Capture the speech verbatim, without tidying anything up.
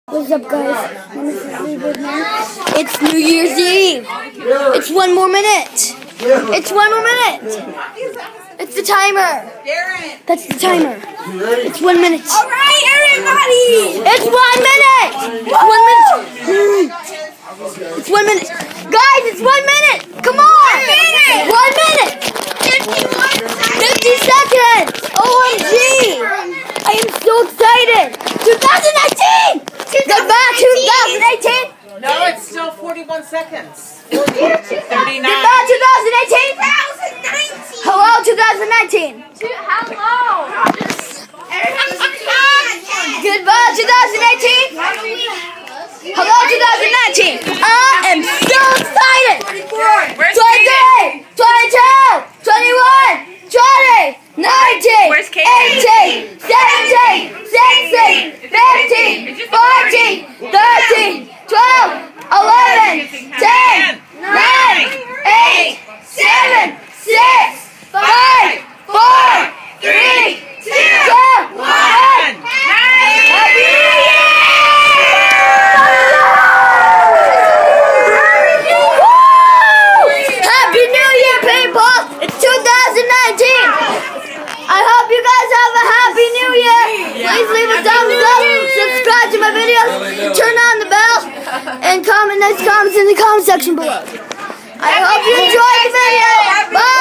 What's up, guys? It's New Year's Eve. It's one more minute. It's one more minute. It's the timer. That's the timer. It's one minute. All right, everybody. It's one minute. One minute. It's one minute. Guys, it's one minute. Come on. One minute. Fifty seconds. O M G. I am so excited. twenty nineteen. Goodbye, twenty eighteen. No, it's still forty-one seconds. Goodbye, twenty eighteen. Hello, twenty nineteen. Hello. Goodbye, twenty eighteen. Hello, twenty nineteen. I am so excited. twenty, twenty-two, twenty-one, twenty, nineteen, eighteen, seventeen, sixteen, fifteen, fourteen, thirteen, twelve, eleven, ten, nine, eight, seven, six, five, four, three, two, one. Happy New Year! Happy New Year, people! It's two thousand nineteen. I hope you guys have a happy New Year. Please leave a thumbs up, subscribe to my videos, turn on the bell, and comment nice comments in the comment section below. I hope you enjoyed the video. Bye!